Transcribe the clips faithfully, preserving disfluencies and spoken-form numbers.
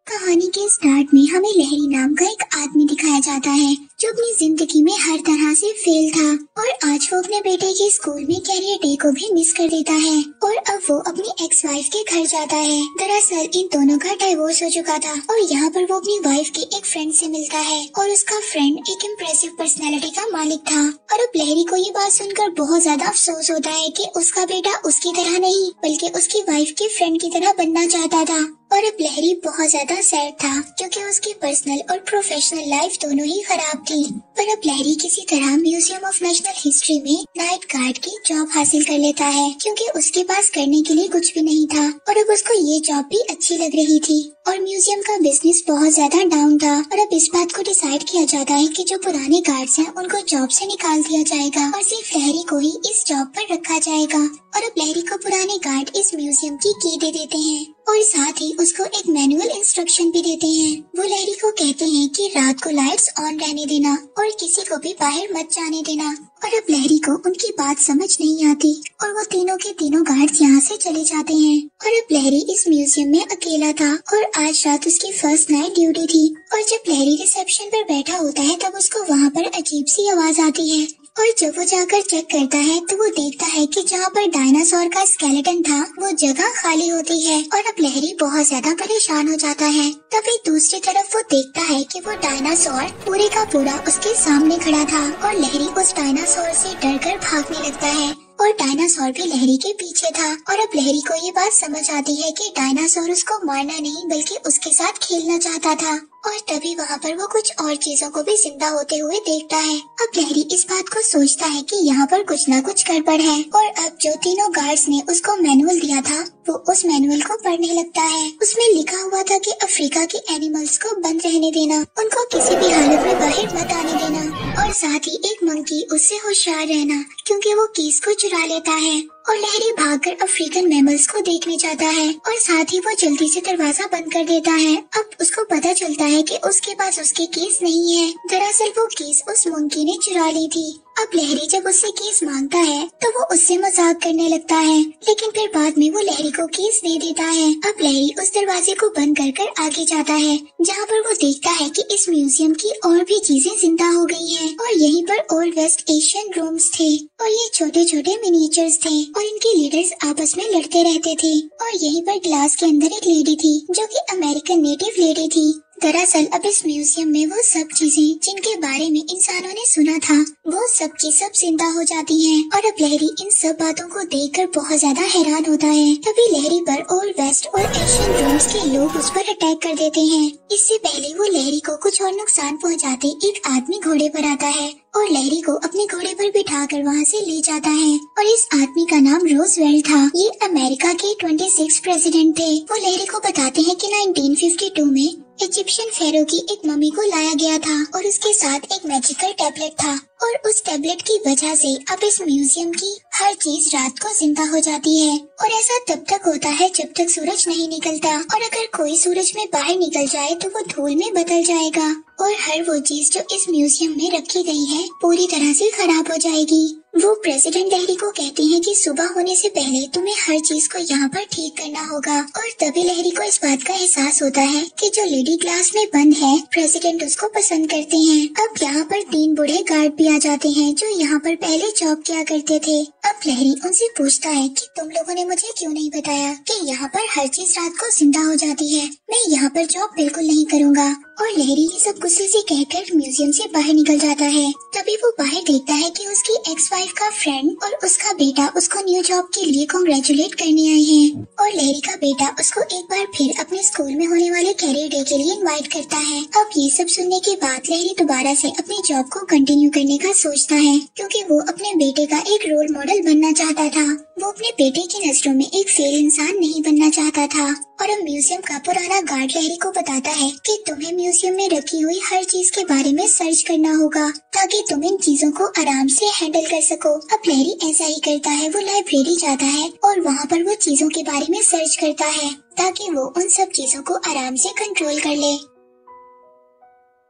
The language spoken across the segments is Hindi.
कहानी के स्टार्ट में हमें लहरी नाम का एक आदमी दिखाया जाता है जो अपनी जिंदगी में हर तरह से फेल था और आज वो अपने बेटे के स्कूल में कैरियर डे को भी मिस कर देता है और अब वो अपनी एक्स वाइफ के घर जाता है। दरअसल इन दोनों का डाइवोर्स हो चुका था और यहाँ पर वो अपनी वाइफ के एक फ्रेंड से मिलता है और उसका फ्रेंड एक इम्प्रेसिव पर्सनैलिटी का मालिक था। और अब लहरी को ये बात सुनकर बहुत ज्यादा अफसोस होता है कि उसका बेटा उसकी तरह नहीं बल्कि उसकी वाइफ के फ्रेंड की तरह बनना चाहता था। और अब लहरी बहुत ज्यादा सैड था क्योंकि उसकी पर्सनल और प्रोफेशनल लाइफ दोनों ही खराब थी। पर अब लहरी किसी तरह म्यूजियम ऑफ नेशनल हिस्ट्री में नाइट गार्ड की जॉब हासिल कर लेता है क्योंकि उसके पास करने के लिए कुछ भी नहीं था और अब उसको ये जॉब भी अच्छी लग रही थी। और म्यूजियम का बिजनेस बहुत ज्यादा डाउन था और अब इस बात को डिसाइड किया जाता है कि जो पुराने गार्ड्स हैं उनको जॉब से निकाल दिया जाएगा और सिर्फ लहरी को ही इस जॉब पर रखा जाएगा। और अब लहरी को पुराने गार्ड इस म्यूजियम की की दे देते हैं और साथ ही उसको एक मैनुअल इंस्ट्रक्शन भी देते हैं। वो लहरी को कहते हैं कि रात को लाइट्स ऑन रहने देना और किसी को भी बाहर मत जाने देना। और अब लहरी को उनकी बात समझ नहीं आती और वो तीनों के तीनों गार्ड्स यहाँ से चले जाते हैं। और अब लहरी इस म्यूजियम में अकेला था और आज रात उसकी फर्स्ट नाइट ड्यूटी थी। और जब लहरी रिसेप्शन पर बैठा होता है तब उसको वहाँ पर अजीब सी आवाज आती है और जब वो जाकर चेक करता है तो वो देखता है कि जहाँ पर डायनासोर का स्केलेटन था वो जगह खाली होती है। और अब लहरी बहुत ज्यादा परेशान हो जाता है। तभी दूसरी तरफ वो देखता है कि वो डायनासोर पूरे का पूरा उसके सामने खड़ा था और लहरी उस डायनासोर से डरकर भागने लगता है और डायनासोर भी लहरी के पीछे था। और अब लहरी को ये बात समझ आती है कि डायनासोर उसको मारना नहीं बल्कि उसके साथ खेलना चाहता था। और तभी वहाँ पर वो कुछ और चीजों को भी जिंदा होते हुए देखता है। अब लहरी इस बात को सोचता है कि यहाँ पर कुछ न कुछ गड़बड़ है और अब जो तीनों गार्ड्स ने उसको मैनुअल दिया था वो उस मैनुअल को पढ़ने लगता है। उसमें लिखा हुआ था कि अफ्रीका के एनिमल्स को बंद रहने देना, उनको किसी भी हालत में बाहर मत आने देना और साथ ही एक मंकी उससे होशियार रहना क्योंकि वो कीस को चुरा लेता है। और लहरी भागकर अफ्रीकन मैमल्स को देखने जाता है और साथ ही वो जल्दी से दरवाजा बंद कर देता है। अब उसको पता चलता है कि उसके पास उसकी कीस नहीं है, दरअसल वो कीस उस मंकी ने चुरा ली थी। अब लहरी जब उससे कीस मांगता है तो वो उससे मजाक करने लगता है लेकिन फिर बाद में वो लहरी को कीस दे देता है। अब लहरी उस दरवाजे को बंद कर कर आगे जाता है जहाँ पर वो देखता है कि इस म्यूजियम की और भी चीजें जिंदा हो गई हैं और यहीं पर ओल्ड वेस्ट एशियन रूम्स थे और ये छोटे छोटे मिनिएचर्स थे और इनके लीडर्स आपस में लड़ते रहते थे। और यहीं पर ग्लास के अंदर एक लेडी थी जो कि अमेरिकन नेटिव लेडी थी। दरअसल अब इस म्यूजियम में वो सब चीजें जिनके बारे में इंसानों ने सुना था वो सब की सब जिंदा हो जाती हैं। और अब लहरी इन सब बातों को देखकर बहुत ज्यादा हैरान होता है। तभी लहरी पर ओल्ड वेस्ट और एशियन रूम्स के लोग उस पर अटैक कर देते हैं। इससे पहले वो लहरी को कुछ और नुकसान पहुंचाते एक आदमी घोड़े पर आता है और लहरी को अपने घोड़े पर बिठाकर वहाँ से ले जाता है। और इस आदमी का नाम रोजवेल्ट था। ये अमेरिका के छब्बीस प्रेसिडेंट थे। वो लहरी को बताते हैं कि नाइनटीन फिफ्टी टू में इजिप्शियन फेरो की एक मम्मी को लाया गया था और उसके साथ एक मैजिकल टैबलेट था और उस टैबलेट की वजह से अब इस म्यूजियम की हर चीज रात को जिंदा हो जाती है। और ऐसा तब तक होता है जब तक सूरज नहीं निकलता और अगर कोई सूरज में बाहर निकल जाए तो वो धूल में बदल जाएगा और हर वो चीज जो इस म्यूजियम में रखी गई है पूरी तरह से खराब हो जाएगी। वो प्रेसिडेंट लहरी को कहते हैं कि सुबह होने से पहले तुम्हें हर चीज को यहाँ पर ठीक करना होगा। और तभी लहरी को इस बात का एहसास होता है कि जो लेडी क्लास में बंद है प्रेसिडेंट उसको पसंद करते हैं। अब यहाँ पर तीन बूढ़े गार्ड भी आ जाते हैं जो यहाँ पर पहले जॉब किया करते थे। अब लहरी उनसे पूछता है कि तुम लोगों ने मुझे क्यों नहीं बताया कि यहाँ पर हर चीज रात को जिंदा हो जाती है, मैं यहाँ पर जॉब बिल्कुल नहीं करूँगा। और लहरी ये सब गुस्से से कहकर म्यूजियम से बाहर निकल जाता है। तभी वो बाहर देखता है कि उसकी एक्स वाइफ का फ्रेंड और उसका बेटा उसको न्यू जॉब के लिए कांग्रेचुलेट करने आए हैं। और लहरी का बेटा उसको एक बार फिर अपने स्कूल में होने वाले कैरियर डे के लिए इनवाइट करता है। अब ये सब सुनने के बाद लहरी दोबारा से अपनी जॉब को कंटिन्यू करने का सोचता है क्योंकि वो अपने बेटे का एक रोल मॉडल बनना चाहता था। वो अपने बेटे की नजरों में एक फेल इंसान नहीं बनना चाहता था। और अब म्यूजियम का पुराना गार्ड लहरी को बताता है कि तुम्हें म्यूजियम में रखी हुई हर चीज के बारे में सर्च करना होगा ताकि तुम इन चीजों को आराम से हैंडल कर सको। अब लहरी ऐसा ही करता है। वो लाइब्रेरी जाता है और वहाँ पर वो चीजों के बारे में सर्च करता है ताकि वो उन सब चीजों को आराम से कंट्रोल कर ले।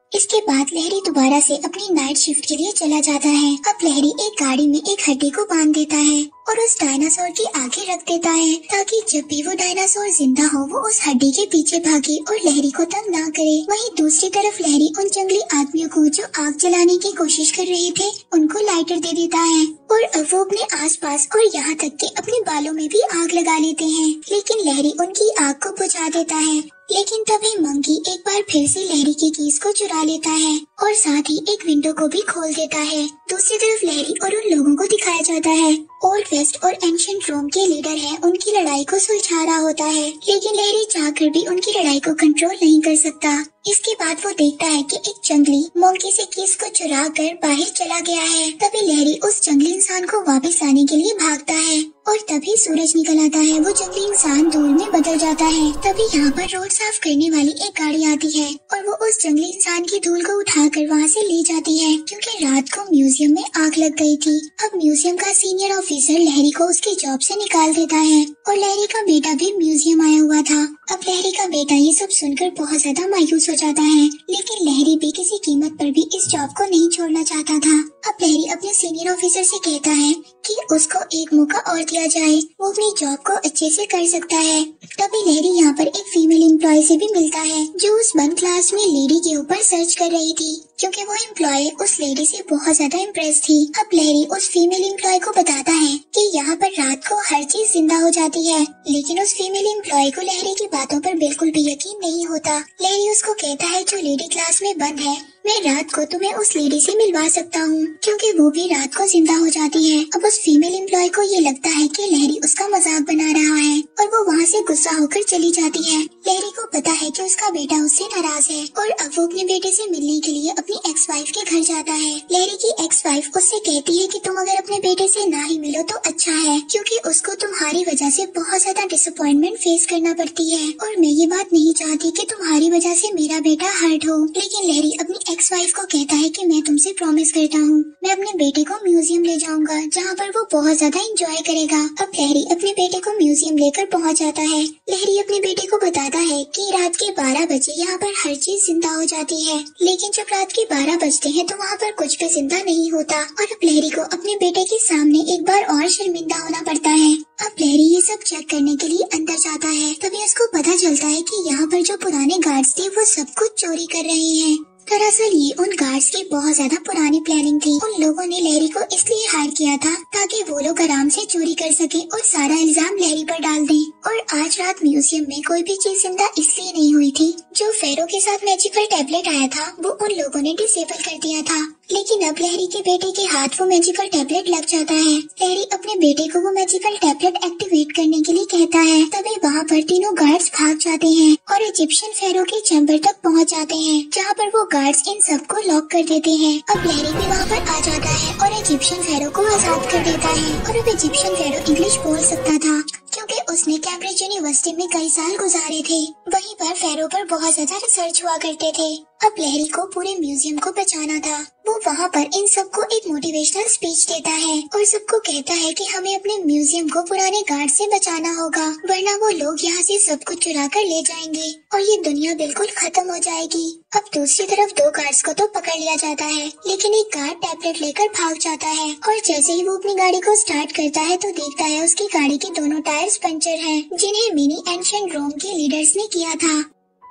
इसके बाद लहरी दोबारा से अपनी नाइट शिफ्ट के लिए चला जाता है। अब लहरी एक गाड़ी में एक हड्डी को बांध देता है और उस डायनासोर के आगे रख देता है ताकि जब भी वो डायनासोर जिंदा हो वो उस हड्डी के पीछे भागे और लहरी को तंग ना करे। वहीं दूसरी तरफ लहरी उन जंगली आदमियों को जो आग जलाने की कोशिश कर रहे थे उनको लाइटर दे देता है और अब वो अपने आसपास और यहाँ तक कि अपने बालों में भी आग लगा लेते हैं, लेकिन लहरी उनकी आग को बुझा देता है। लेकिन तभी मंकी एक बार फिर से लहरी की कीज को चुरा लेता है और साथ ही एक विंडो को भी खोल देता है। दूसरी तरफ लहरी और उन लोगों को दिखाया जाता है ओल्ड वेस्ट और एंशिएंट रोम के लीडर हैं, उनकी लड़ाई को सुलझा रहा होता है, लेकिन लहरी चाहकर भी उनकी लड़ाई को कंट्रोल नहीं कर सकता। इसके बाद वो देखता है कि एक जंगली मंकी से कीज को चुरा कर बाहर चला गया है। तभी लहरी उस जंगली इंसान को वापस लाने के लिए भागता है और तभी सूरज निकल आता है। वो जंगली इंसान धूल में बदल जाता है। तभी यहाँ पर रोड साफ करने वाली एक गाड़ी आती है और वो उस जंगली इंसान की धूल को उठाकर वहाँ से ले जाती है क्योंकि रात को म्यूजियम में आग लग गई थी। अब म्यूजियम का सीनियर ऑफिसर लहरी को उसकी जॉब से निकाल देता है और लहरी का बेटा भी म्यूजियम आया हुआ था। अब लहरी का बेटा ये सब सुनकर बहुत ज्यादा मायूस हो जाता है, लेकिन लहरी भी किसी कीमत पर भी इस जॉब को नहीं छोड़ना चाहता था। अब लहरी अपने सीनियर ऑफिसर से कहता है कि उसको एक मौका और दिया जाए, वो अपनी जॉब को अच्छे से कर सकता है। तभी लहरी यहाँ पर एक फीमेल एम्प्लॉय से भी मिलता है जो उस बंद क्लास में लेडी के ऊपर सर्च कर रही थी क्योंकि वो एम्प्लॉय उस लेडी से बहुत ज्यादा इम्प्रेस थी। अब लहरी उस फीमेल एम्प्लॉय को बताता है कि यहाँ पर रात को हर चीज जिंदा हो जाती है, लेकिन उस फीमेल एम्प्लॉय को लहरी की बातों पर बिल्कुल भी यकीन नहीं होता। लहरी उसको कहता है जो लेडी क्लास में बंद है मैं रात को तुम्हें उस लेडी से मिलवा सकता हूँ क्योंकि वो भी रात को जिंदा हो जाती है। अब उस फीमेल एम्प्लॉय को ये लगता है कि लहरी उसका मजाक बना रहा है और वो वहाँ से गुस्सा होकर चली जाती है। लहरी को पता है कि उसका बेटा उससे नाराज है और अब वो अपने बेटे से मिलने के लिए अपनी एक्स वाइफ के घर जाता है। लहरी की एक्स वाइफ उससे कहती है कि तुम अगर अपने बेटे से ना ही मिलो तो अच्छा है क्योंकि उसको तुम्हारी वजह से बहुत ज्यादा डिसअपॉइंटमेंट फेस करना पड़ती है और मैं ये बात नहीं चाहती कि तुम्हारी वजह से मेरा बेटा हर्ट हो। लेकिन लहरी अपनी एक्स वाइफ को कहता है कि मैं तुमसे प्रॉमिस करता हूँ मैं अपने बेटे को म्यूजियम ले जाऊंगा जहाँ पर वो बहुत ज्यादा एंजॉय करेगा। अब लहरी अपने बेटे को म्यूजियम लेकर पहुँच जाता है। लहरी अपने बेटे को बताता है कि रात के बारह बजे यहाँ पर हर चीज जिंदा हो जाती है, लेकिन जब रात के बारह बजते हैं तो वहाँ पर कुछ भी जिंदा नहीं होता और अब लहरी को अपने बेटे के सामने एक बार और शर्मिंदा होना पड़ता है। अब लहरी ये सब चेक करने के लिए अंदर जाता है। तभी उसको पता चलता है कि यहाँ पर जो पुराने गार्ड्स थे वो सब कुछ चोरी कर रहे हैं। दरअसल ये उन गार्ड्स की बहुत ज्यादा पुरानी प्लानिंग थी। उन लोगों ने लहरी को इसलिए हायर किया था ताकि वो लोग आराम से चोरी कर सके और सारा इल्जाम लहरी पर डाल दें। और आज रात म्यूजियम में कोई भी चीज जिंदा इसलिए नहीं हुई थी। जो फेरो के साथ मैजिकल टैबलेट आया था वो उन लोगों ने डिसेबल कर दिया था, लेकिन अब लहरी के बेटे के हाथ वो मैजिकल टैबलेट लग जाता है। लहरी अपने बेटे को वो मैजिकल टैबलेट एक्टिवेट करने के लिए कहता है। तभी वहाँ पर तीनों गार्ड्स भाग जाते हैं और इजिप्शियन फेरो के चैम्बर तक पहुँच जाते हैं जहाँ पर वो गार्ड्स इन सबको लॉक कर देते हैं। अब लहरी भी वहाँ पर आ जाता है और इजिप्शियन फेरो को आजाद कर देता है और अब इजिप्शियन फेरो इंग्लिश बोल सकता था क्योंकि उसने कैम्ब्रिज यूनिवर्सिटी में कई साल गुजारे थे। वहीं पर फेरो पर बहुत ज्यादा रिसर्च हुआ करते थे। अब लहरी को पूरे म्यूजियम को बचाना था। वो वहाँ पर इन सबको एक मोटिवेशनल स्पीच देता है और सबको कहता है कि हमें अपने म्यूजियम को पुराने गार्ड से बचाना होगा, वरना वो लोग यहाँ से सब कुछ चुरा कर ले जाएंगे और ये दुनिया बिल्कुल खत्म हो जाएगी। अब दूसरी तरफ दो गार्ड्स को तो पकड़ लिया जाता है, लेकिन एक गार्ड टैबलेट लेकर भाग जाता है और जैसे ही वो अपनी गाड़ी को स्टार्ट करता है तो देखता है उसकी गाड़ी के दोनों टायर्स पंचर हैं, जिन्हें मिनी एंशिएंट रोम के लीडर्स ने किया था।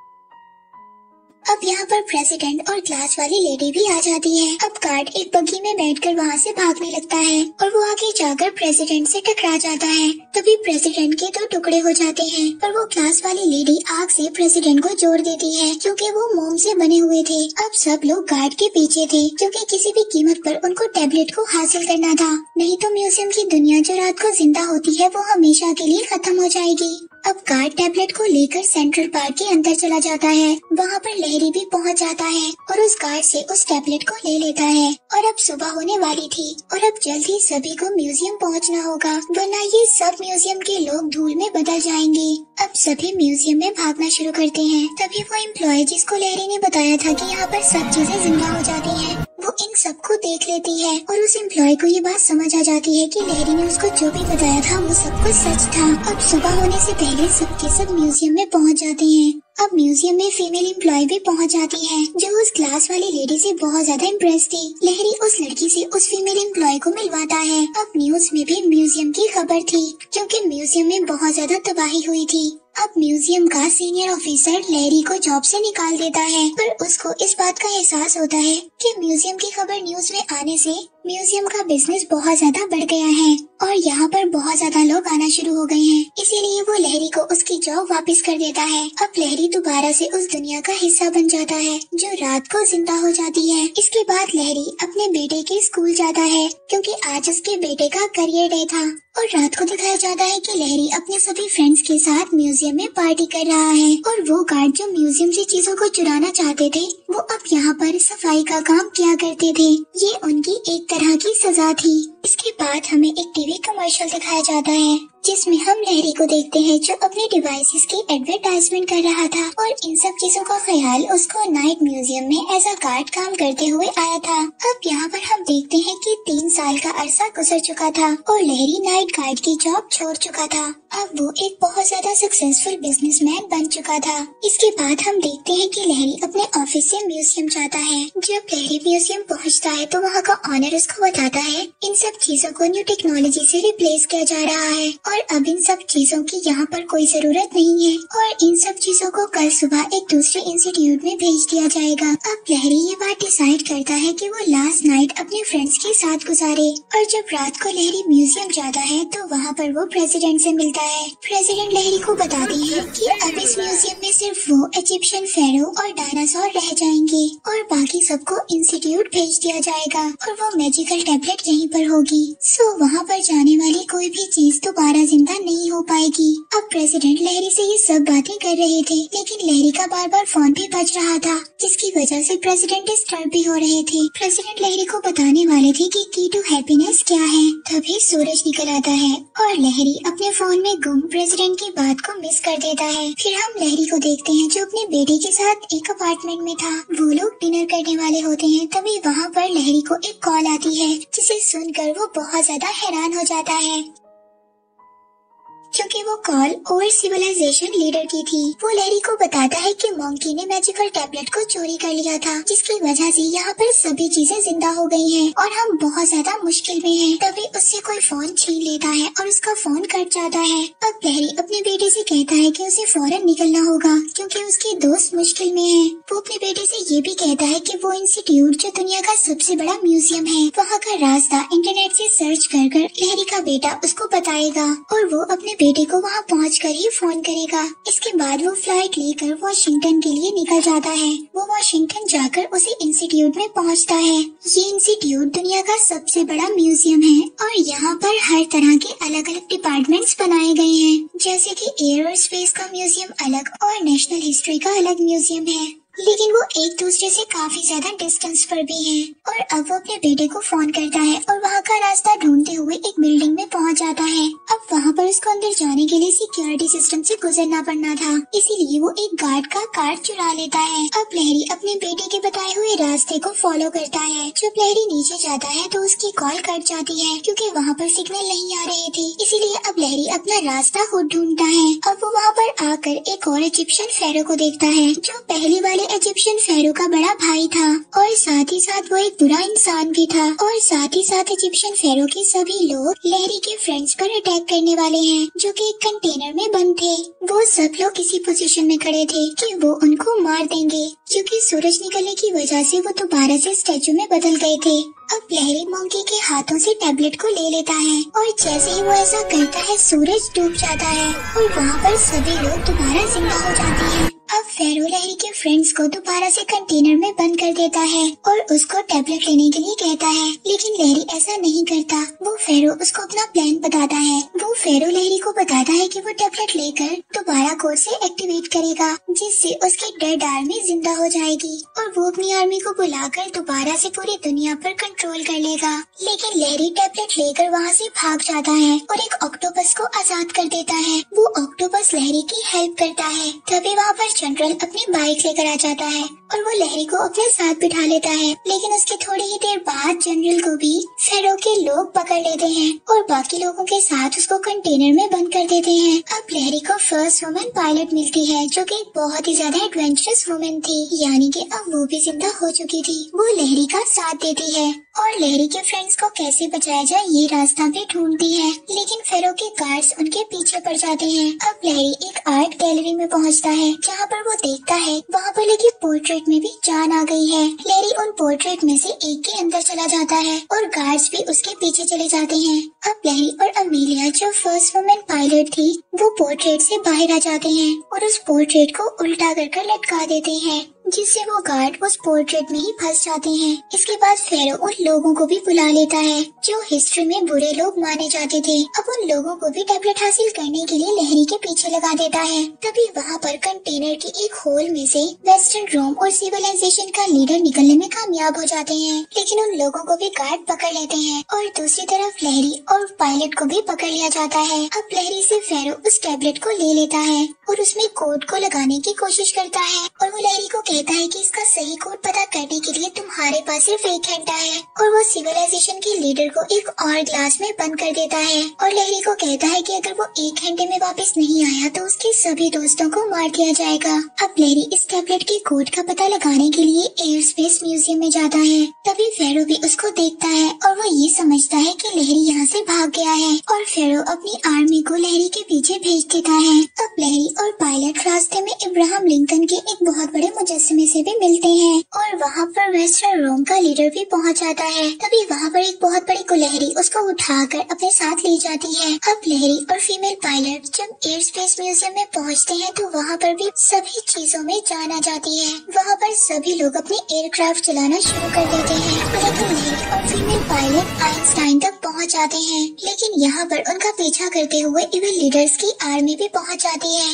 अब यहाँ पर प्रेसिडेंट और ग्लास वाली लेडी भी आ जाती है। अब गार्ड एक बग्गी में बैठकर वहाँ से भागने लगता है और वो आगे जाकर प्रेसिडेंट से टकरा जाता है। तभी प्रेसिडेंट के दो टुकड़े हो जाते हैं और वो ग्लास वाली लेडी आग से प्रेसिडेंट को जोड़ देती है क्योंकि वो मोम से बने हुए थे। अब सब लोग गार्ड के पीछे थे क्योंकि किसी भी कीमत पर उनको टैबलेट को हासिल करना था, नहीं तो म्यूजियम की दुनिया जो रात को जिंदा होती है वो हमेशा के लिए खत्म हो जाएगी। अब गार्ड टैबलेट को लेकर सेंट्रल पार्क के अंदर चला जाता है। वहाँ पर लहरी भी पहुँच जाता है और उस गार्ड से उस टैबलेट को ले लेता है। और अब सुबह होने वाली थी और अब जल्दी सभी को म्यूजियम पहुँचना होगा, वरना ये सब म्यूजियम के लोग धूल में बदल जाएंगे। अब सभी म्यूजियम में भागना शुरू करते हैं। तभी वो एम्प्लॉय जिसको लहरी ने बताया था कि यहाँ पर सब चीजें जिंदा हो जाती हैं, वो इन सबको देख लेती है और उस एम्प्लॉय को ये बात समझ आ जाती है कि लहरी ने उसको जो भी बताया था वो सब कुछ सच था। अब सुबह होने से पहले सबके सब म्यूजियम में पहुंच जाते हैं। अब म्यूजियम में फीमेल एम्प्लॉय भी पहुंच जाती है, जो उस क्लास वाली लेडी से बहुत ज्यादा इम्प्रेस थी। लहरी उस लड़की से उस फीमेल एम्प्लॉय को मिलवाता है। अब न्यूज में भी म्यूजियम की खबर थी, क्योंकि म्यूजियम में बहुत ज्यादा तबाही हुई थी। अब म्यूजियम का सीनियर ऑफिसर लहरी को जॉब से निकाल देता है, पर उसको इस बात का एहसास होता है कि म्यूजियम की खबर न्यूज में आने से म्यूजियम का बिजनेस बहुत ज्यादा बढ़ गया है और यहाँ पर बहुत ज्यादा लोग आना शुरू हो गए हैं। इसीलिए वो लहरी को उसकी जॉब वापस कर देता है। अब लहरी दोबारा से उस दुनिया का हिस्सा बन जाता है जो रात को जिंदा हो जाती है। इसके बाद लहरी अपने बेटे के स्कूल जाता है, क्योंकि आज उसके बेटे का करियर डे था। और रात को दिखाया जाता है कि लहरी अपने सभी फ्रेंड्स के साथ म्यूजियम में पार्टी कर रहा है और वो गार्ड जो म्यूजियम से चीजों को चुराना चाहते थे, वो अब यहाँ पर सफाई का काम किया करते थे। ये उनकी एक तरह की सजा थी। इसके बाद हमें एक टीवी कमर्शियल दिखाया जाता है, जिसमें हम लहरी को देखते हैं जो अपने डिवाइसेस की एडवर्टाइजमेंट कर रहा था और इन सब चीजों का ख्याल उसको नाइट म्यूजियम में एज अ गार्ड काम करते हुए आया था। अब यहाँ पर हम देखते हैं कि तीन साल का अरसा गुजर चुका था और लहरी नाइट गार्ड की जॉब छोड़ चुका था। अब वो एक बहुत ज्यादा सक्सेसफुल बिजनेसमैन बन चुका था। इसके बाद हम देखते हैं कि लहरी अपने ऑफिस से म्यूजियम जाता है। जब लहरी म्यूजियम पहुँचता है तो वहाँ का ऑनर उसको बताता है इन सब चीजों को न्यू टेक्नोलॉजी से रिप्लेस किया जा रहा है और अब इन सब चीजों की यहाँ पर कोई जरूरत नहीं है और इन सब चीजों को कल सुबह एक दूसरे इंस्टीट्यूट में भेज दिया जाएगा। अब लहरी ये बात डिसाइड करता है कि वो लास्ट नाइट अपने फ्रेंड्स के साथ गुजारे और जब रात को लहरी म्यूजियम जाता है तो वहाँ पर वो प्रेसिडेंट से मिलता है। प्रेसिडेंट लहरी को बताती है कि अब इस म्यूजियम में सिर्फ वो इजिप्शियन फेरो और डायनासोर रह जाएंगे और बाकी सबको इंस्टीट्यूट भेज दिया जाएगा और वो मैजिकल टैबलेट यहीं पर होगी। सो वहाँ पर जाने वाली कोई भी चीज दोबारा जिंदा नहीं हो पाएगी। अब प्रेसिडेंट लहरी से ये सब बातें कर रहे थे, लेकिन लहरी का बार बार फोन भी बज रहा था, जिसकी वजह से प्रेसिडेंट डिस्टर्ब भी हो रहे थे। प्रेसिडेंट लहरी को बताने वाले थे कि की टू हैप्पीनेस क्या है। तभी सूरज निकल आता है और लहरी अपने फोन में गुम प्रेसिडेंट की बात को मिस कर देता है। फिर हम लहरी को देखते हैं जो अपने बेटे के साथ एक अपार्टमेंट में था। वो लोग डिनर करने वाले होते हैं, तभी वहाँ पर लहरी को एक कॉल आती है, जिसे सुनकर वो बहुत ज्यादा हैरान हो जाता है, क्योंकि वो कॉल ओल्ड सिविलाइजेशन लीडर की थी। वो लहरी को बताता है कि मंकी ने मैजिकल टैबलेट को चोरी कर लिया था, जिसकी वजह से यहाँ पर सभी चीजें जिंदा हो गई हैं और हम बहुत ज्यादा मुश्किल में हैं। तभी उससे कोई फोन छीन लेता है और उसका फोन कट जाता है। अब लहरी अपने बेटे से कहता है कि उसे फौरन निकलना होगा, क्योंकि उसके दोस्त मुश्किल में है। वो अपने बेटे से ये भी कहता है कि वो इंस्टीट्यूट जो दुनिया का सबसे बड़ा म्यूजियम है, वहाँ का रास्ता इंटरनेट से सर्च कर कर लहरी का बेटा उसको बताएगा और वो अपने बेटे को वहाँ पहुँच कर ही फोन करेगा। इसके बाद वो फ्लाइट लेकर वॉशिंगटन के लिए निकल जाता है। वो वॉशिंगटन जाकर उसी इंस्टीट्यूट में पहुँचता है। ये इंस्टीट्यूट दुनिया का सबसे बड़ा म्यूजियम है और यहाँ पर हर तरह के अलग अलग डिपार्टमेंट्स बनाए गए हैं, जैसे कि एयर और स्पेस का म्यूजियम अलग और नेशनल हिस्ट्री का अलग म्यूजियम है, लेकिन वो एक दूसरे से काफी ज्यादा डिस्टेंस पर भी हैं। और अब वो अपने बेटे को फोन करता है और वहाँ का रास्ता ढूंढते हुए एक बिल्डिंग में पहुँच जाता है। अब वहाँ पर उसको अंदर जाने के लिए सिक्योरिटी सिस्टम से गुजरना पड़ना था, इसीलिए वो एक गार्ड का कार्ड चुरा लेता है। अब लहरी अपने बेटे के बताए हुए रास्ते को फॉलो करता है। जब लहरी नीचे जाता है तो उसकी कॉल कट जाती है, क्योंकि वहाँ पर सिग्नल नहीं आ रहे थे। इसीलिए अब लहरी अपना रास्ता खुद ढूंढता है। अब वो वहाँ पर आकर एक और इजिप्शियन फेरो को देखता है, जो पहली वाले इजिप्शियन फेरो का बड़ा भाई था और साथ ही साथ वो एक बुरा इंसान भी था। और साथ ही साथ इजिप्शियन फेरो के सभी लोग लहरी के फ्रेंड्स पर अटैक करने वाले हैं, जो कि एक कंटेनर में बंद थे। वो सब लोग इसी पोजीशन में खड़े थे कि वो उनको मार देंगे, क्योंकि सूरज निकलने की वजह से वो दोबारा से स्टैचू में बदल गए थे। अब लहरी मंकी के हाथों से टैबलेट को ले लेता है और जैसे ही वो ऐसा करता है सूरज डूब जाता है और वहाँ पर सभी लोग दोबारा जिंदा हो जाते हैं। अब फेरो लहरी के फ्रेंड्स को दोबारा से कंटेनर में बंद कर देता है और उसको टैबलेट लेने के लिए कहता है, लेकिन लहरी ऐसा नहीं करता। वो फेरो उसको अपना प्लान बताता है। वो फेरो लहरी को बताता है कि वो टैबलेट लेकर दोबारा कोड से एक्टिवेट करेगा, जिससे उसकी डेड आर्मी जिंदा हो जाएगी और वो अपनी आर्मी को बुलाकर दोबारा से पूरी दुनिया पर कंट्रोल कर लेगा। लेकिन लहरी टैबलेट लेकर वहाँ से भाग जाता है और एक ऑक्टोपस को आजाद कर देता है। वो ऑक्टोपस लहरी की हेल्प करता है। तभी वहाँ पर जनरल अपनी बाइक लेकर आ जाता है और वो लहरी को अपने साथ बिठा लेता है, लेकिन उसके थोड़ी ही देर बाद जनरल को भी फेरो के लोग पकड़ लेते हैं और बाकी लोगों के साथ उसको कंटेनर में बंद कर देते हैं। अब लहरी को फर्स्ट वुमेन पायलट मिलती है जो कि बहुत ही ज्यादा एडवेंचरस वुमेन थी, यानी कि अब वो भी जिंदा हो चुकी थी। वो लहरी का साथ देती है और लहरी के फ्रेंड्स को कैसे बचाया जाए ये रास्ता भी ढूंढती है, लेकिन फेरो के गार्ड्स उनके पीछे पड़ जाते हैं। अब लहरी एक आर्ट गैलरी में पहुंचता है जहां पर वो देखता है वहां पर लगी पोर्ट्रेट में भी जान आ गई है। लहरी उन पोर्ट्रेट में से एक के अंदर चला जाता है और गार्ड्स भी उसके पीछे चले जाते हैं। अब लहरी और अमीलिया जो फर्स्ट वुमेन पायलट थी वो पोर्ट्रेट से बाहर आ जाते हैं और उस पोर्ट्रेट को उल्टा कर कर लटका देते हैं, जिससे वो गार्ड उस पोर्ट्रेट में ही फंस जाते हैं। इसके बाद फेरो उन लोगों को भी बुला लेता है जो हिस्ट्री में बुरे लोग माने जाते थे। अब उन लोगों को भी टैबलेट हासिल करने के लिए लहरी के पीछे लगा देता है। तभी वहाँ पर कंटेनर की एक होल में से वेस्टर्न रोम और सिविलाइजेशन का लीडर निकलने में कामयाब हो जाते हैं, लेकिन उन लोगों को भी गार्ड पकड़ लेते हैं और दूसरी तरफ लहरी और पायलट को भी पकड़ लिया जाता है। अब लहरी से फेरो उस टैबलेट को ले लेता है और उसमें कोड को लगाने की कोशिश करता है और वो लहरी को कहता है कि इसका सही कोड पता करने के लिए तुम्हारे पास सिर्फ एक घंटा है, और वो सिविलाइजेशन के लीडर को एक और ग्लास में बंद कर देता है और लहरी को कहता है कि अगर वो एक घंटे में वापस नहीं आया तो उसके सभी दोस्तों को मार दिया जाएगा। अब लहरी इस टैबलेट के कोड का पता लगाने के लिए एयर स्पेस म्यूजियम में जाता है। तभी फेरो भी उसको देखता है और वो ये समझता है कि लहरी यहाँ से भाग गया है और फेरो अपनी आर्मी को लहरी के पीछे भेज देता है। अब लहरी और पायलट रास्ते में इब्राहिम लिंकन के एक बहुत बड़े मुजस्समे से भी मिलते हैं और वहाँ पर वेस्टर्न रोम का लीडर भी पहुँच जाता है। तभी वहाँ पर एक बहुत बड़ी कुल्हड़ी उसको उठाकर अपने साथ ले जाती है। अब लहरी और फीमेल पायलट जब एयर स्पेस म्यूजियम में पहुँचते हैं तो वहाँ पर भी सभी चीजों में जान आ जाती है। वहाँ पर सभी लोग अपने एयरक्राफ्ट चलाना शुरू कर देते हैं, लेकिन लहरी और फीमेल पायलट आइंस्टाइन तक पहुँच जाते हैं, लेकिन यहाँ पर उनका पीछा करते हुए इविल लीडर्स की आर्मी भी पहुँच जाती है।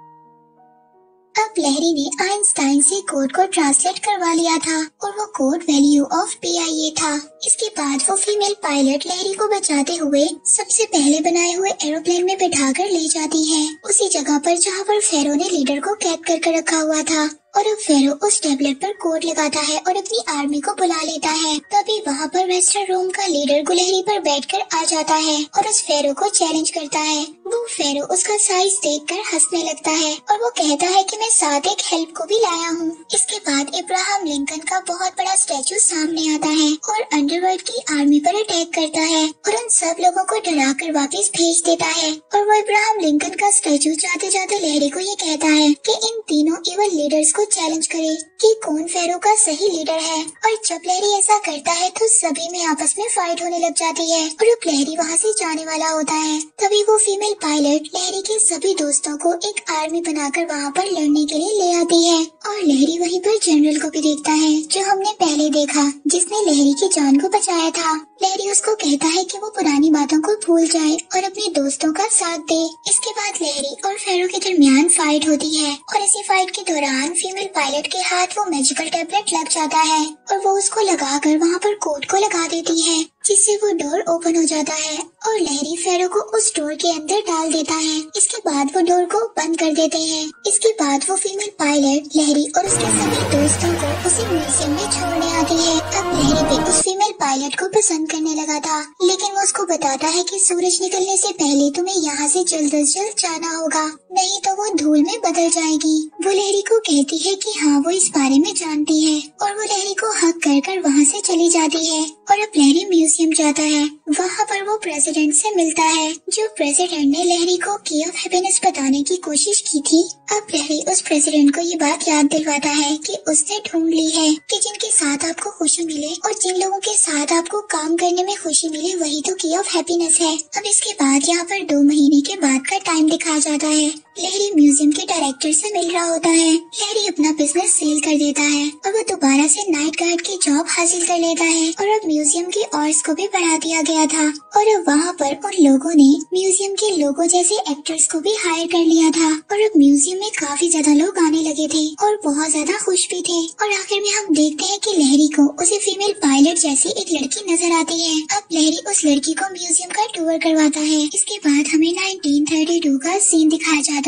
अब लहरी ने आइंस्टाइन से कोड को ट्रांसलेट करवा लिया था और वो code value of P I A था। इसके बाद वो फीमेल पायलट लहरी को बचाते हुए सबसे पहले बनाए हुए एरोप्लेन में बिठाकर ले जाती है, उसी जगह पर जहाँ पर फेरो ने लीडर को कैद कर कर रखा हुआ था। और अब फेरो उस टैबलेट पर कोड लगाता है और अपनी आर्मी को बुला लेता है। तभी वहाँ पर वेस्टर्न रोम का लीडर गुलहरी पर बैठकर आ जाता है और उस फेरो को चैलेंज करता है। वो फेरो उसका साइज देखकर हंसने लगता है और वो कहता है कि मैं साथ एक हेल्प को भी लाया हूँ। इसके बाद इब्राहिम लिंकन का बहुत बड़ा स्टैचू सामने आता है और अंडरवर्ल्ड की आर्मी पर अटैक करता है और उन सब लोगों को डरा कर वापिस भेज देता है। और वो इब्राहिम लिंकन का स्टैचू जाते जाते लहरी को ये कहता है कि इन तीनों इवल लीडर्स को चैलेंज करे कि कौन फेरो का सही लीडर है। और जब लहरी ऐसा करता है तो सभी में आपस में फाइट होने लग जाती है और अब लहरी वहाँ से जाने वाला होता है। तभी वो फीमेल पायलट लहरी के सभी दोस्तों को एक आर्मी बनाकर वहाँ पर लड़ने के लिए ले आती है और लहरी वहीं पर जनरल को भी देखता है जो हमने पहले देखा, जिसने लहरी की जान को बचाया था। लहरी उसको कहता है कि वो पुरानी बातों को भूल जाए और अपने दोस्तों का साथ दे। इसके बाद लहरी और फेरो के दरमियान फाइट होती है और इसी फाइट के दौरान फीमेल पायलट के हाथ वो मैजिकल टैबलेट लग जाता है और वो उसको लगाकर वहाँ पर कोड को लगा देती है, जिससे वो डोर ओपन हो जाता है और लहरी फेरो को उस डोर के अंदर डाल देता है। इसके बाद वो डोर को बंद कर देते हैं। इसके बाद वो फीमेल पायलट लहरी और उसके सभी दोस्तों को उसी म्यूजियम में छोड़ने आती है। अब लहरी भी उस फीमेल पायलट को पसंद करने लगा था, लेकिन वो उसको बताता है कि सूरज निकलने से पहले तुम्हें यहाँ से जल्द अज जल्द जाना होगा, नहीं तो वो धूल में बदल जाएगी। वो लहरी को कहती है कि हाँ वो इस बारे में जानती है और वो लहरी को हक कर कर वहाँ से चली जाती है। और अब लहरी म्यूजियम जाता है। वहाँ पर वो प्रेसिडेंट से मिलता है, जो प्रेसिडेंट ने लहरी को की ऑफ हैप्पीनेस बताने की कोशिश की थी। अब लहरी उस प्रेसिडेंट को ये बात याद दिलवाता है कि उसने ढूंढ ली है कि जिनके साथ आपको खुशी मिले और जिन लोगों के साथ आपको काम करने में खुशी मिले वही तो की ऑफ हैप्पीनेस है। अब इसके बाद यहाँ पर दो महीने के बाद का टाइम दिखाया जाता है। लहरी म्यूजियम के डायरेक्टर से मिल रहा होता है। लहरी अपना बिजनेस सेल कर देता है और वो दोबारा से नाइट गार्ड की जॉब हासिल कर लेता है और अब म्यूजियम के ऑर्स को भी बढ़ा दिया गया था और अब वहाँ पर उन लोगों ने म्यूजियम के लोगों जैसे एक्टर्स को भी हायर कर लिया था और अब म्यूजियम में काफी ज्यादा लोग आने लगे थे और बहुत ज्यादा खुश भी थे। और आखिर में हम देखते हैं कि लहरी को उसी फीमेल पायलट जैसी एक लड़की नजर आती है। अब लहरी उस लड़की को म्यूजियम का टूर करवाता है। इसके बाद हमें नाइनटीन थर्टी टू का सीन दिखाया जाता है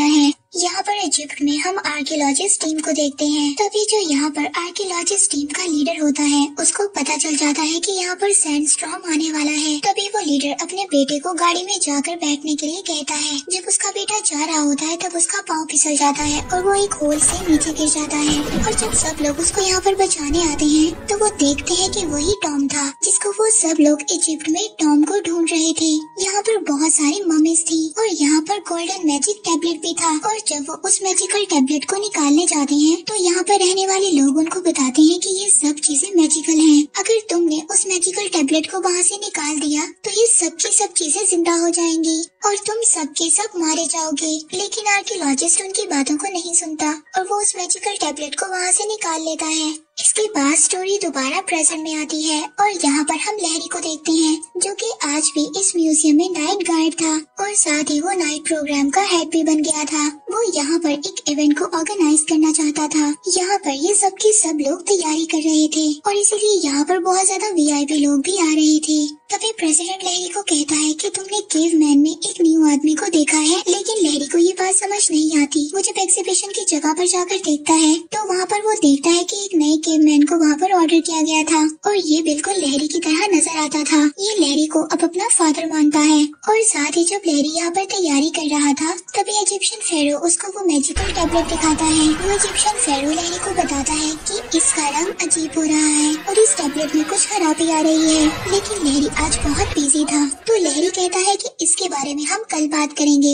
यहाँ पर इजिप्ट में हम आर्कियोलॉजिस्ट टीम को देखते हैं। तभी जो यहाँ पर आर्कियोलॉजिस्ट टीम का लीडर होता है उसको पता चल जाता है कि यहाँ पर सैंडस्टॉर्म आने वाला है। तभी वो लीडर अपने बेटे को गाड़ी में जाकर बैठने के लिए कहता है। जब उसका बेटा जा रहा होता है तब उसका पाँव फिसल जाता है और वो एक होल से नीचे गिर जाता है। और जब सब लोग उसको यहाँ पर बचाने आते हैं तो वो देखते हैं कि वही टॉम था जिसको वो सब लोग इजिप्ट में टॉम को ढूंढ रहे थे। यहाँ पर बहुत सारी मम्मीज थी और यहाँ पर गोल्डन मैजिक टैबलेट भी था। और जब वो उस मैजिकल टैबलेट को निकालने जाते हैं तो यहाँ पर रहने वाले लोग उनको बताते हैं कि ये सब चीजें मैजिकल हैं। अगर तुमने उस मैजिकल टैबलेट को वहाँ से निकाल दिया तो ये सब की सब चीजें जिंदा हो जाएंगी और तुम सब के सब मारे जाओगे। लेकिन आर्कियोलॉजिस्ट उनकी बातों को नहीं सुनता और वो उस मैजिकल टैबलेट को वहाँ से निकाल लेता है। इसके बाद स्टोरी दोबारा प्रेजेंट में आती है और यहाँ पर हम लहरी को देखते हैं जो कि आज भी इस म्यूजियम में नाइट गार्ड था और साथ ही वो नाइट प्रोग्राम का हेड भी बन गया था। वो यहाँ पर एक इवेंट को ऑर्गेनाइज करना चाहता था। यहाँ पर ये सब के सब लोग तैयारी कर रहे थे और इसीलिए यहाँ पर बहुत ज्यादा वीआईपी लोग भी आ रहे थे। तभी प्रेसिडेंट लहरी को कहता है कि तुमने केव मैन में एक न्यू आदमी को देखा है। लेकिन लहरी को ये बात समझ नहीं आती। वो जब एग्जीबिशन की जगह पर जाकर देखता है तो वहाँ पर वो देखता है कि एक नए केव मैन को वहाँ पर ऑर्डर किया गया था और ये बिल्कुल लहरी की तरह नजर आता था। ये लहरी को अब अपना फादर मानता है। और साथ ही जब लहरी यहाँ पर तैयारी कर रहा था तभी इजिप्शियन फेरो उसको वो मैजिकल टैबलेट दिखाता है। वो इजिप्शियन फेरो लहरी को बताता है कि इसका रंग अजीब हो रहा है और इस टैबलेट में कुछ खराबी आ रही है। लेकिन लहरी आज बहुत बिजी था तो लहरी कहता है कि इसके बारे में हम कल बात करेंगे।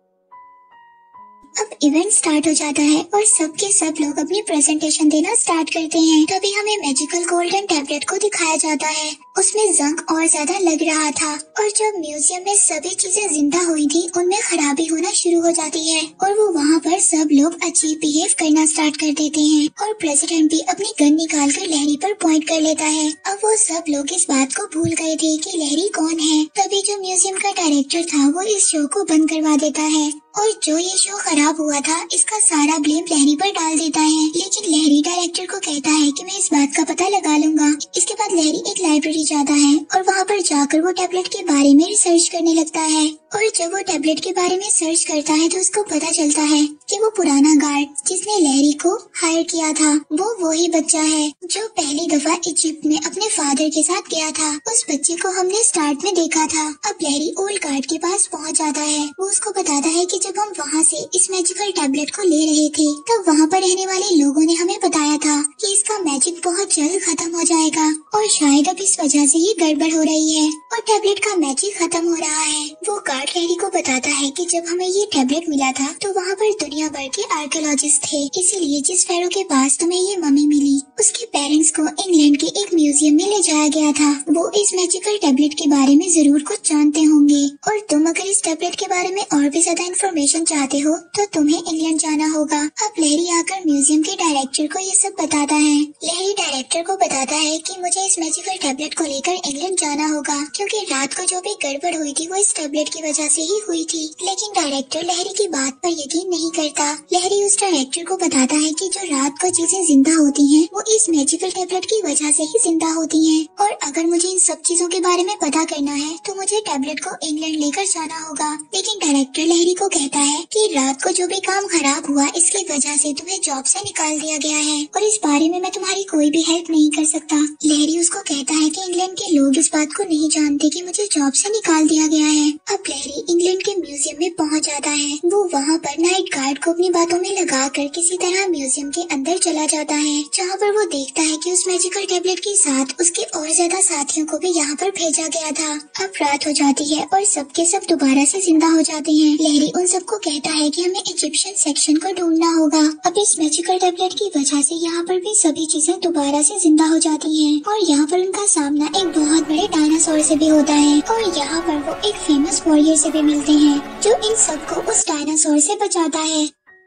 अब इवेंट स्टार्ट हो जाता है और सब के सब लोग अपनी प्रेजेंटेशन देना स्टार्ट करते हैं। तभी हमें मैजिकल गोल्डन टैबलेट को दिखाया जाता है। उसमें जंग और ज्यादा लग रहा था और जब म्यूजियम में सभी चीजें जिंदा हुई थी उनमें खराबी होना शुरू हो जाती है और वो वहाँ पर सब लोग अजीब बिहेव करना स्टार्ट कर देते हैं और प्रेसिडेंट भी अपनी गन निकाल कर लहरी पर पॉइंट कर लेता है। अब वो सब लोग इस बात को भूल गए थे कि लहरी कौन है। तभी जो म्यूजियम का डायरेक्टर था वो इस शो को बंद करवा देता है और जो ये शो खराब हुआ था इसका सारा ब्लेम लहरी पर डाल देता है। लेकिन लहरी डायरेक्टर को कहता है कि मैं इस बात का पता लगा लूंगा। इसके बाद लहरी एक लाइब्रेरी जाता है और वहाँ पर जाकर वो टैबलेट के बारे में रिसर्च करने लगता है और जब वो टैबलेट के बारे में सर्च करता है तो उसको पता चलता है कि वो पुराना गार्ड जिसने लहरी को हायर किया था वो वही बच्चा है जो पहली दफा इजिप्ट में अपने फादर के साथ गया था। उस बच्चे को हमने स्टार्ट में देखा था। अब लहरी ओल्ड गार्ड के पास पहुँच जाता है। वो उसको बताता है कि जब हम वहाँ से इस मैजिकल टैबलेट को ले रहे थे तब वहाँ पर रहने वाले लोगों ने हमें बताया था कि इसका मैजिक बहुत जल्द खत्म हो जाएगा और शायद अब इस वजह से ये गड़बड़ हो रही है और टैबलेट का मैजिक खत्म हो रहा है। वो गार्ड लहरी को बताता है कि जब हमें ये टैबलेट मिला था तो वहाँ पर दुनिया भर के आर्कियोलॉजिस्ट थे, इसीलिए जिस फेरो के पास तुम्हें ये मम्मी मिली उसके पेरेंट्स को इंग्लैंड के एक म्यूजियम में ले जाया गया था। वो इस मैजिकल टैबलेट के बारे में जरूर कुछ जानते होंगे और तुम अगर इस टैबलेट के बारे में और भी ज्यादा इन्फॉर्मेशन चाहते हो तो तुम्हें इंग्लैंड जाना होगा। अब लहरी आकर म्यूजियम के डायरेक्टर को ये सब बताता है। लहरी डायरेक्टर को बताता है कि मुझे इस मैजिकल टैबलेट को लेकर इंग्लैंड जाना होगा क्योंकि रात को जो भी गड़बड़ हुई थी वो इस टैबलेट की वजह से ही हुई थी। लेकिन डायरेक्टर लहरी की बात पर यकीन नहीं करता। लहरी उस डायरेक्टर को बताता है कि जो रात को चीजें जिंदा होती हैं वो इस मैजिकल टैबलेट की वजह से ही जिंदा होती हैं और अगर मुझे इन सब चीजों के बारे में पता करना है तो मुझे टैबलेट को इंग्लैंड लेकर जाना होगा। लेकिन डायरेक्टर लहरी को कहता है कि रात को जो भी काम खराब हुआ इसकी वजह से तुम्हें जॉब से निकाल दिया गया है और इस बारे में मैं तुम्हारी कोई भी हेल्प नहीं कर सकता। लहरी उसको कहता है कि इंग्लैंड के लोग इस बात को नहीं जानते कि मुझे जॉब से निकाल दिया गया है। अब लहरी इंग्लैंड के म्यूजियम में पहुंच जाता है। वो वहाँ पर नाइट गार्ड को अपनी बातों में लगा कर किसी तरह म्यूजियम के अंदर चला जाता है जहाँ पर वो देखता है कि उस मैजिकल टैबलेट के साथ उसके और ज्यादा साथियों को भी यहाँ पर भेजा गया था। अब रात हो जाती है और सबके सब दोबारा से जिंदा हो जाते हैं। लहरी उन सबको कहता है कि हमें इजिप्शियन सेक्शन को ढूंढना होगा। अब इस मैजिकल टैबलेट की वजह से यहाँ पर भी सभी चीजें दोबारा से जिंदा हो जाती हैं और यहाँ पर उनका सामना एक बहुत बड़े डायनासोर से भी होता है और यहाँ पर वो एक फेमस वॉरियर से भी मिलते हैं जो इन सबको उस डायनासोर से बचाता है।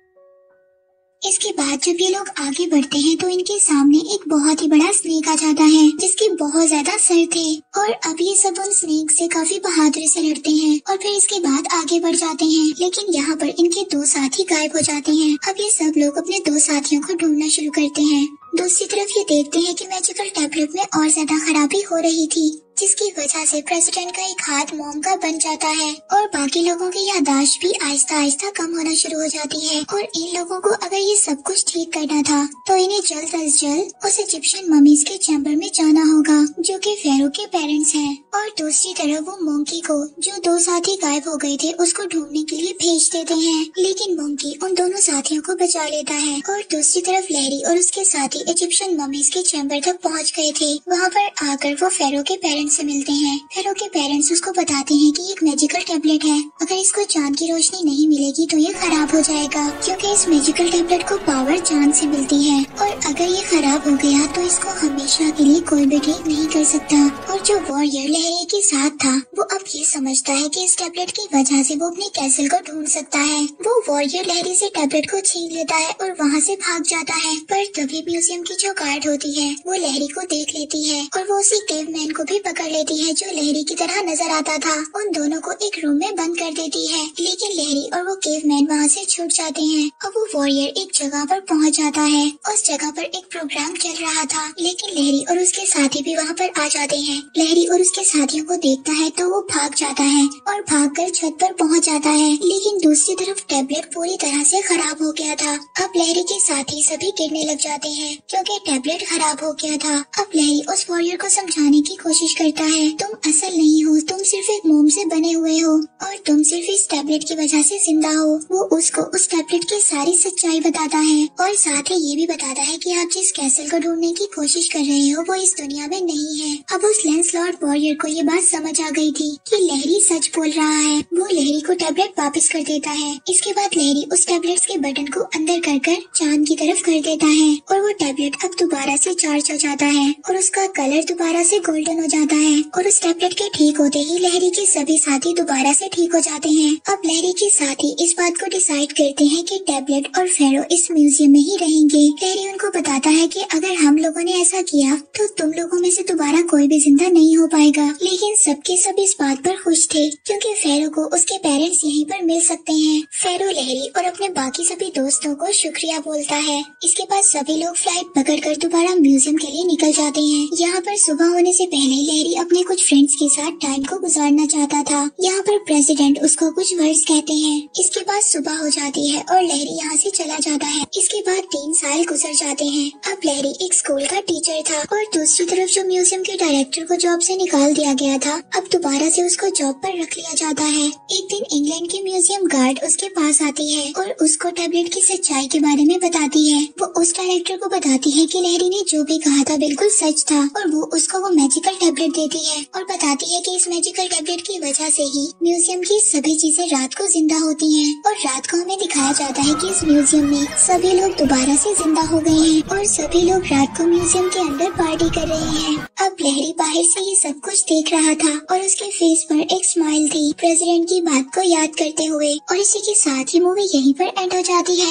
इसके बाद जब ये लोग आगे बढ़ते हैं तो इनके सामने एक बहुत ही बड़ा स्नेक आ जाता है जिसके बहुत ज्यादा सर थे और अब ये सब उन स्नेक से काफी बहादुरी से लड़ते हैं और फिर इसके बाद आगे बढ़ जाते हैं। लेकिन यहाँ पर इनके दो साथी गायब हो जाते हैं। अब ये सब लोग अपने दो साथियों को ढूंढना शुरू करते हैं। दूसरी तरफ ये देखते हैं कि मैजिकल टैबलेट में और ज्यादा खराबी हो रही थी जिसकी वजह से प्रेसिडेंट का एक हाथ मॉम का बन जाता है और बाकी लोगों की याददाश्त भी आहिस्ता आहिस्ता कम होना शुरू हो जाती है। और इन लोगों को अगर ये सब कुछ ठीक करना था तो इन्हें जल्द अज जल्द उस इजिप्शियन ममीज के चैम्बर में जाना होगा जो कि फेरो के पेरेंट्स हैं। और दूसरी तरफ वो मोंकी को, जो दो साथी गायब हो गए थे, उसको ढूंढने के लिए भेज देते हैं, लेकिन मोंकी उन दोनों साथियों को बचा लेता है। और दूसरी तरफ लहरी और उसके साथी इजिप्शियन ममीज के चैम्बर तक पहुंच गए थे। वहां पर आकर वो फेरो के पेरेंट्स से मिलते हैं। फेरो के पेरेंट्स उसको बताते हैं कि एक मैजिकल टेबलेट है, अगर इसको चांद की रोशनी नहीं मिलेगी तो ये खराब हो जाएगा, क्योंकि इस मैजिकल टेबलेट को पावर चांद से मिलती है और अगर ये खराब हो गया तो इसको हमेशा के लिए कोई भी ठीक नहीं कर सकता। और जो वॉरियर लहरी के साथ था वो अब ये समझता है कि इस टेबलेट की वजह से वो अपने कैसल को ढूंढ सकता है। वो वॉरियर लहरी से टेबलेट को छीन लेता है और वहाँ से भाग जाता है। पर तभी म्यूजियम की जो गार्ड होती है वो लहरी को देख लेती है और वो उसी केवमैन को भी पकड़ लेती है जो लहरी की तरह नजर आता था। उन दोनों को एक रूम में बंद कर देती है, लेकिन लहरी और वो केवमैन वहाँ से छूट जाते हैं और वो वॉरियर एक जगह पर पहुँच जाता है। उस जगह पर एक प्रोग्राम चल रहा था, लेकिन लहरी और उसके साथी भी वहाँ पर आ जाते हैं। लहरी और उसके साथियों को देखता है तो वो भाग जाता है और भागकर छत पर पहुँच जाता है, लेकिन दूसरी तरफ टेबलेट पूरी तरह से खराब हो गया था। अब लहरी के साथी सभी गिरने लग जाते हैं क्योंकि टेबलेट खराब हो गया था। अब लहरी उस वॉरियर को समझाने की कोशिश करता है, तुम असल नहीं हो, तुम सिर्फ एक मोम से बने हुए हो और तुम सिर्फ इस टेबलेट की वजह से जिंदा हो। वो उसको उस टेबलेट की सारी सच्चाई बताता है और साथ ही ये भी बताता है कि आप जिस कैसल को ढूंढने की कोशिश कर रहे हो वो इस दुनिया में नहीं है। अब उस लैंसलॉट वॉरियर को ये बात समझ आ गई थी कि लहरी सच बोल रहा है। वो लहरी को टेबलेट वापस कर देता है। इसके बाद लहरी उस टेबलेट के बटन को अंदर कर कर चांद की तरफ कर देता है और वो टेबलेट अब दोबारा से चार्ज हो जाता है और उसका कलर दोबारा से गोल्डन हो जाता है। और उस टेबलेट के ठीक होते ही लहरी के सभी साथी दोबारा से ठीक हो जाते हैं। अब लहरी के साथी इस बात को डिसाइड करते हैं कि टेबलेट और फेरो इस म्यूजियम में ही रहेंगे। लहरी उनको बताता है कि अगर हम लोगों ने ऐसा किया तो तुम लोगों में से दोबारा कोई भी जिंदा नहीं हो पाएगा। लेकिन सबके सब इस बात पर खुश थे क्योंकि फेरो को उसके पेरेंट्स यहीं पर मिल सकते हैं। फेरो लहरी और अपने बाकी सभी दोस्तों को शुक्रिया बोलता है। इसके बाद सभी लोग फ्लाइट पकड़कर दोबारा म्यूजियम के लिए निकल जाते हैं। यहाँ पर सुबह होने से पहले लहरी अपने कुछ फ्रेंड्स के साथ टाइम को गुजारना चाहता था। यहाँ पर प्रेसिडेंट उसको कुछ वर्ड्स कहते हैं। इसके बाद सुबह हो जाती है और लहरी यहाँ से चला जाता है। इसके बाद तीन साल गुजर जाते हैं। अब लहरी एक स्कूल का टीचर था और दूसरी तरफ जो म्यूजियम के डायरेक्टर को जॉब से निकाल दिया गया था अब दोबारा से उसको जॉब पर रख लिया जाता है। एक दिन इंग्लैंड की म्यूजियम गार्ड उसके पास आती है और उसको टेबलेट की सच्चाई के बारे में बताती है। वो उस डायरेक्टर को बताती है कि लहरी ने जो भी कहा था बिल्कुल सच था और वो उसको वो मैजिकल टेबलेट देती है और बताती है कि इस मैजिकल टेबलेट की वजह से ही म्यूजियम की सभी चीजें रात को जिंदा होती हैं और रात को हमें दिखाया जाता है कि इस म्यूजियम में सभी लोग दोबारा से जिंदा हो गए हैं और सभी लोग रात को म्यूजियम के अंदर पार्टी कर रहे हैं। अब लहरी बाहर से ये सब कुछ देख रहा था और उसके फेस पर एक स्माइल थी प्रेसिडेंट की बात को याद करते हुए। और इसी के साथ ही मूवी यहीं पर एंड हो जाती है।